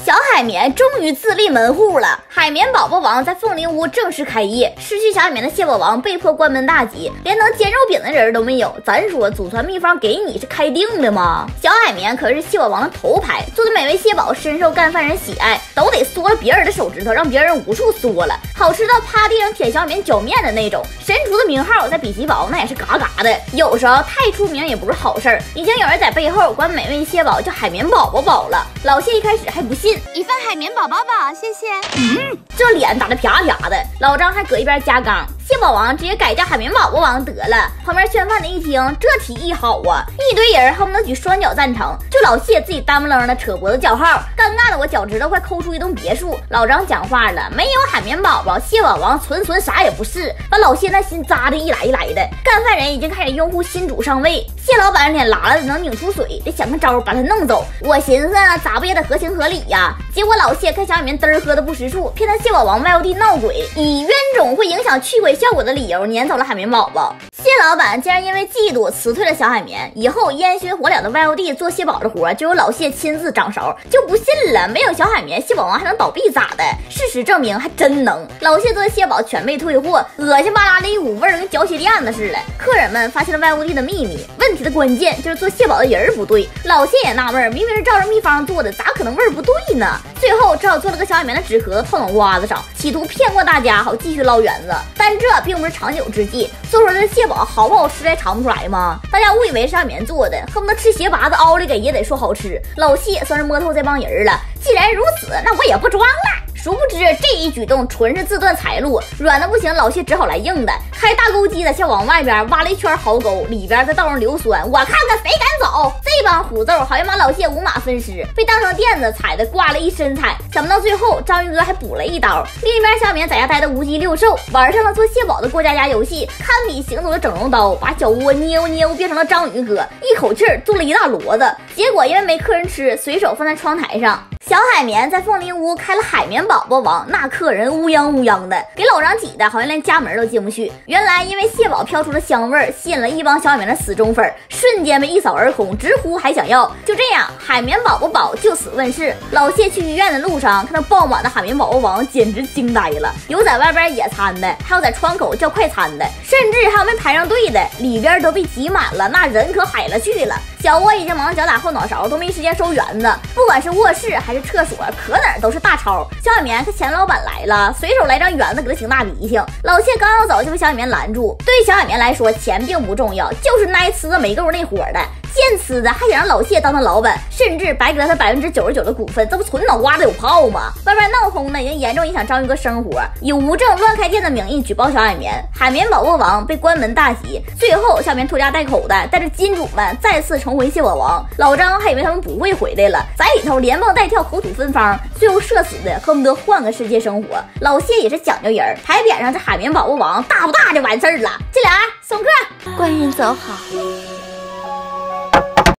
小海绵终于自立门户了，海绵宝宝王在凤梨屋正式开业。失去小海绵的蟹堡王被迫关门大吉，连能煎肉饼的人都没有。咱说祖传秘方给你是开定的吗？小海绵可是蟹堡王的头牌，做的美味蟹堡深受干饭人喜爱，都得缩了别人的手指头，让别人无处缩了，好吃到趴地上舔小海绵搅面的那种。神厨的名号在比奇堡那也是嘎嘎的，有时候太出名也不是好事儿。已经有人在背后管美味蟹堡叫海绵宝宝堡了。老谢一开始还不信， 一份海绵宝宝堡，谢谢。 这脸打得啪啪的。老张还搁一边加缸，蟹堡王直接改叫海绵宝宝王得了。旁边宣饭的一听，这提议好啊，一堆人恨不得举双脚赞成，就老谢自己单不愣的扯脖子叫号，尴尬的我脚趾头快抠出一栋别墅。老张讲话了，没有海绵宝宝，蟹堡王纯啥也不是，把老谢那心扎的一来一来的。干饭人已经开始拥护新主上位，蟹老板脸拉了能拧出水，得想个招把他弄走。我寻思咋不也得合情合理呀？结果老谢看小海绵嘚儿喝的不识数，骗他蟹堡王 YOD 闹鬼，以冤种会影响驱鬼效果的理由撵走了海绵宝宝。蟹老板竟然因为嫉妒辞退了小海绵，以后烟熏火燎的 YOD 做蟹堡的活就由老谢亲自掌勺，就不信了，没有小海绵蟹堡王还能倒闭咋的？事实证明还真能。老谢做的蟹堡全被退货，恶心巴拉的一股味儿跟嚼鞋垫子似的。客人们发现了 YOD 的秘密，问题的关键就是做蟹堡的人不对。老谢也纳闷，明明是照着秘方做的，咋可能味儿不对呢？最后只好做了个小海绵的纸壳套脑瓜子上，企图骗过大家，好继续捞圆子。但这并不是长久之计，做出来的蟹堡好不好吃还尝不出来吗？大家误以为是小海绵做的，恨不得吃鞋拔子凹里给也得说好吃。老谢算是摸透这帮人了，既然如此，那我也不装了。殊不知这一举动纯是自断财路，软的不行，老谢只好来硬的，开大钩机的先往外边挖了一圈壕沟，里边再倒上硫酸，我看看谁敢走。这帮虎嗖好像把老谢五马分尸，被当成垫子踩的挂了一身彩。想不到最后章鱼哥还补了一刀。另一边小绵在家待的无鸡六兽，玩上了做蟹堡的过家家游戏，堪比行走的整容刀，把脚窝捏变成了章鱼哥，一口气做了一大摞子。结果因为没客人吃，随手放在窗台上。小海绵在凤梨屋开了海绵宝宝王，那客人乌泱的，给老张挤的好像连家门都进不去。原来因为蟹堡飘出了香味儿，吸引了一帮小海绵的死忠粉，瞬间被一扫而空，直呼还想要。就这样，海绵宝宝堡就此问世。老谢去医院的路上看到爆满的海绵宝宝王，简直惊呆了。有在外边野餐的，还有在窗口叫快餐的，甚至还有没排上队的，里边都被挤满了，那人可海了去了。小窝已经忙脚打后脑勺，都没时间收圆子。不管是卧室还是厕所，可哪儿都是大钞。小海绵看钱老板来了，随手来张圆子给他擤大鼻涕。老谢刚要走就被小海绵拦住。对于小海绵来说，钱并不重要，就是挨呲的没够那伙的。见呲的还想让老谢当他老板，甚至白给了他99%的股份，这不纯脑瓜子有泡吗？外边闹哄的已经严重影响章鱼哥生活，以无证乱开店的名义举报小海绵，海绵宝宝王被关门大吉。最后小海绵拖家带口的带着金主们再次重回蟹堡王，老张还以为他们不会回来了，在里头连蹦带跳口吐芬芳，最后社死的恨不得换个世界生活。老谢也是讲究人，牌匾上这海绵宝宝王大不大就完事儿了。进来送客， 官人走好。